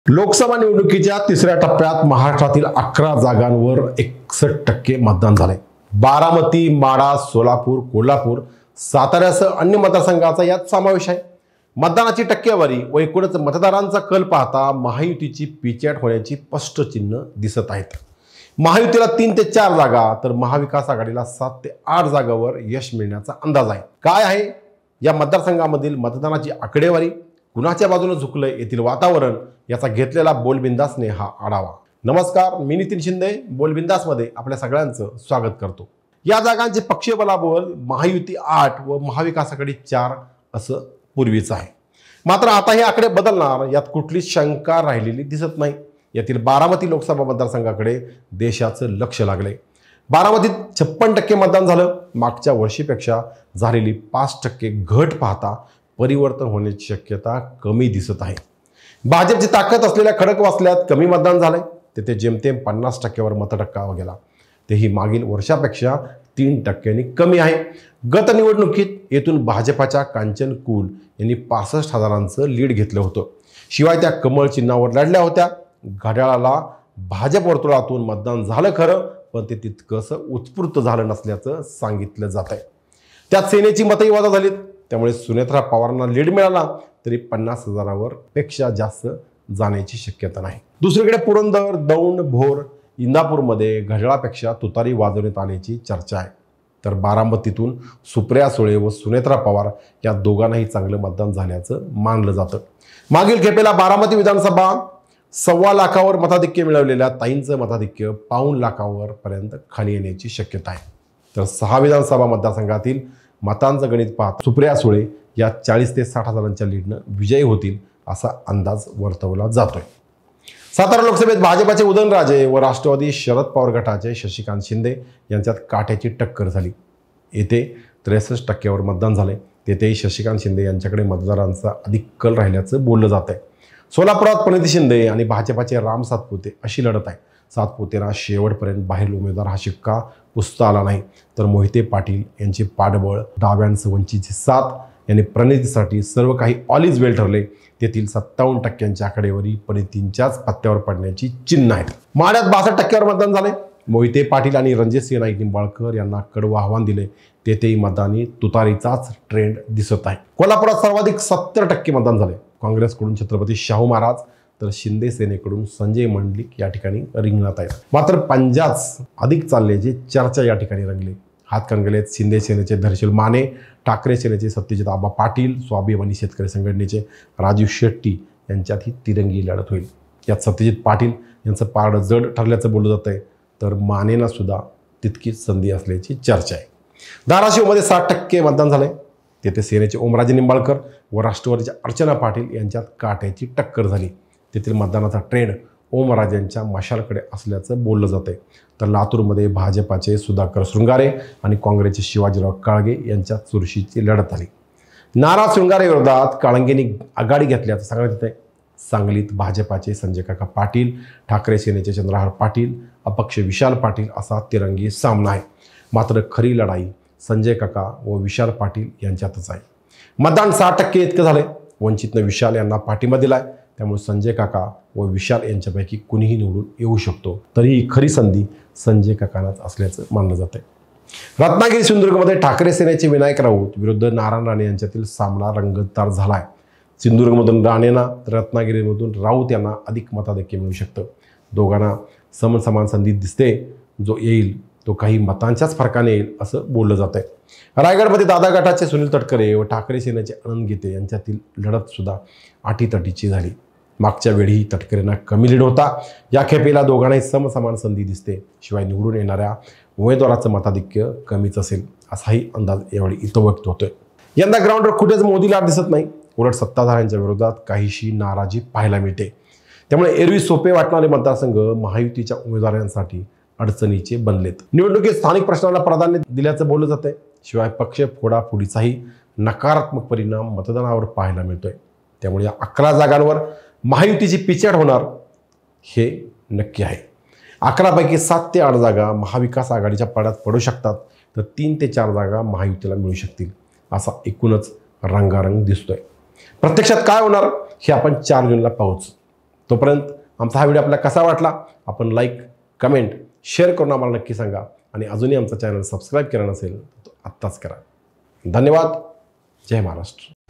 लोकसभा निवडणुकीच्या तिसऱ्या टप्प्यात महाराष्ट्रातील 11 जागांवर 61% मतदान झाले। बारामती, माढा, सोलापूर, कोल्हापूर, साताऱ्यासह अन्य मतदारसंघाचा यात समावेश आहे। मतदानाची टक्केवारी व एकूणच मतदारांचा कल पाहता महायुतीची पिछेहाट होण्याची स्पष्ट चिन्ह दिसत आहेत। महायुतीला 3 ते 4 जागा तर महाविकास आघाडीला 7 ते 8 जागांवर यश मिळण्याचा अंदाज आहे। काय आहे या मतदारसंघामधील मतदानाची आकडेवारी, कुणाच्या बाजूने झुकलंय, येथील वातावरण याचा घेतलेला बोलबिंदासने हा आढावा। नमस्कार, मी नितीन शिंदे बोलबिंदासमध्ये आपल्या सगळ्यांचं स्वागत करतो। या जागांचे पक्षीय बलाबल महायुती 8 व महाविकास आघाडी 4 असं पूर्वीच आहे। मात्र आता हे आकडे बदलणार यात कुठलीच शंका राहिलेली दिसत नाही। यातील बारामती लोकसभा मतदारसंघाकडे देशाचं लक्ष लागले। बारामतीत 56% मतदान झालं। मागच्या वर्षीपेक्षा झालेली 5% घट पाहता परिवर्तन होण्याची शक्यता कमी दिसत आहे। भाजपची ताकद असलेल्या खडकवासल्यात कमी मतदान झाले, तेथे जेमतेम 50%वर मतटक्का गेला, तेही मागील वर्षापेक्षा 3%नी कमी आहे। गत निवडणुकीत येथून भाजपाच्या कांचन कुल यांनी 65,000चं लीड घेतलं होतं। शिवाय त्या कमळ चिन्हावर लढल्या होत्या। घड्याळाला भाजप वर्तुळातून मतदान झालं खरं, पण ते तितकंसं उत्स्फूर्त झालं नसल्याचं सांगितलं जात आहे। त्यात सेनेची मतही वजा झालीत, त्यामुळे सुनेत्रा पवारांना लीड मिळाला तरी 50,000वर पेक्षा जास्त जाण्याची शक्यता नाही। दुसरीकडे पुरंदर, दौंड, भोर, इंदापूरमध्ये घड्याळापेक्षा तुतारी वाजवण्यात आल्याची चर्चा आहे। तर बारामतीतून सुप्रिया सुळे व सुनेत्रा पवार या दोघांनाही चांगलं मतदान झाल्याचं मानलं जातं। मागील खेपेला बारामती विधानसभा 1.25 लाखावर मताधिक्य मिळवलेल्या ताईंचं मताधिक्य 1.25 लाखावर पर्यंत खाली येण्याची शक्यता आहे। तर 6 विधानसभा मतदारसंघातील मतांचं गणित पाहता सुप्रिया सुळे या 40 ते 60,000च्या लीडनं विजयी होतील असा अंदाज वर्तवला जातोय। सातारा लोकसभेत भाजपाचे उदयनराजे व राष्ट्रवादी शरद पवार गटाचे शशिकांत शिंदे यांच्यात काट्याची टक्कर झाली। येथे 63%वर मतदान झाले, तेथेही शशिकांत शिंदे यांच्याकडे मतदारांचा अधिक कल राहिल्याचं बोललं जात आहे। सोलापुरात प्रणिती शिंदे आणि भाजपाचे राम सातपुते अशी लढत आहे। सातपुतेला शेवटपर्यंत बाहेर उमेदवार हा शिक्का पुसता आला नाही, तर मोहिते पाटील यांचे पाठबळ, डाव्यांसह वंचितचे 7 यांनी प्रणितीसाठी सर्व काही ऑल इज वेल ठरले। तेथील 57%च्या आकडेवारी प्रणितींच्याच पत्त्यावर पडण्याची चिन्ह आहेत। माढ्यात 62%वर मतदान झाले। मोहिते पाटील आणि रणजितसिंह नाईक निंबाळकर यांना कडवं आव्हान दिले, तेथेही मतदानी तुतारीचाच ट्रेंड दिसत आहे। कोल्हापुरात सर्वाधिक 70% मतदान झाले। काँग्रेसकडून छत्रपती शाहू महाराज तर शिंदे सेनेकडून संजय मंडलिक या ठिकाणी रिंगणात आहेत। मात्र पंजाच अधिक चालल्याची चर्चा या ठिकाणी रंगली। हातकणंगलेत शिंदे सेनेचे धैर्यशील माने, ठाकरे सेनेचे सत्यजित आबा पाटील, स्वाभिमानी शेतकरी संघटनेचे राजीव शेट्टी यांच्यात ही तिरंगी लढत होईल। यात सत्यजित पाटील यांचं पारडं जड ठरल्याचं बोललं जात आहे, तर मानेंना सुद्धा तितकीच संधी असल्याची चर्चा आहे। धाराशिवमध्ये 60% मतदान झाले, तेथे सेनेचे ओमराजे निंबाळकर व राष्ट्रवादीच्या अर्चना पाटील यांच्यात काट्याची टक्कर झाली। तेथील मतदानाचा ट्रेंड ओमराजेंच्या मशालकडे असल्याचं बोललं जाते। तर लातूरमध्ये भाजपाचे सुधाकर शृंगारे आणि काँग्रेसचे शिवाजीराव काळगे यांच्यात चुरशीची लढत झाली। नाराज शृंगारे विरोधात काळंगेंनी आघाडी घेतल्याचं सांगण्यात येत आहे। सांगलीत भाजपाचे संजय काका पाटील, ठाकरे सेनेचे चंद्रहार पाटील, अपक्ष विशाल पाटील असा तिरंगी सामना आहे। मात्र खरी लढाई संजय काका व विशाल पाटील यांच्यातच आहे। मतदान 60% इतकं झाले। वंचितनं विशाल यांना पाठिंबा दिलाय, त्यामुळे संजय काका व विशाल यांच्यापैकी कुणीही निवडून येऊ शकतो, तरीही खरी संधी संजय काकांनाच असल्याचं मानलं जात आहे। रत्नागिरी सिंधुदुर्गमध्ये ठाकरे सेनेचे विनायक राऊत विरुद्ध नारायण राणे यांच्यातील सामना रंगतदार झालाय। सिंधुदुर्गमधून राणेंना तर रत्नागिरीमधून राऊत यांना अधिक मताधिक्य मिळू शकतं। दोघांना समसमान संधी दिसते, जो येईल तो काही मतांच्याच फरकाने येईल असं बोललं जात आहे। रायगडमध्ये दादा गटाचे सुनील तटकरे व ठाकरे सेनेचे आनंद गीते यांच्यातील लढत सुद्धा अटीतटीची झाली। मागच्या वेळीही तटकरेंना कमी लीड होता, या खेपेला दोघांनाही समसमान संधी दिसते। शिवाय निवडून येणाऱ्या उमेदवाराचं मताधिक्य कमीच असेल असाही अंदाज यावेळी इथं व्यक्त होतोय। यंदा ग्राउंडवर कुठेच मोदी लाट दिसत नाही, उलट सत्ताधाऱ्यांच्या विरोधात काहीशी नाराजी पाहायला मिळते। त्यामुळे एरवी सोपे वाटणारे मतदारसंघ महायुतीच्या उमेदवारांसाठी अडचणीचे बनलेत। निवडणुकीत स्थानिक प्रश्नांना प्राधान्य दिल्याचं बोललं जातंय। शिवाय पक्ष फोडाफोडीचाही नकारात्मक परिणाम मतदानावर पाहायला मिळतोय। त्यामुळे या 11 जागांवर महायुतीची पिछेहाट होणार हे नक्की आहे। 11 पैकी 7 ते 8 जागा महाविकास आघाडीच्या पाड्यात पडू शकतात, तर 3 ते 4 जागा महायुतीला मिळू शकतील असा एकूणच रंगारंग दिसतोय। प्रत्यक्षात काय होणार हे आपण 4 जूनला पाहूच। तोपर्यंत आमचा हा व्हिडिओ आपल्याला कसा वाटला आपण लाईक कमेंट शेअर करून आम्हाला नक्की सांगा आणि अजूनही आमचा चॅनल सबस्क्राईब केला नसेल तर आत्ताच करा. धन्यवाद. जय महाराष्ट्र.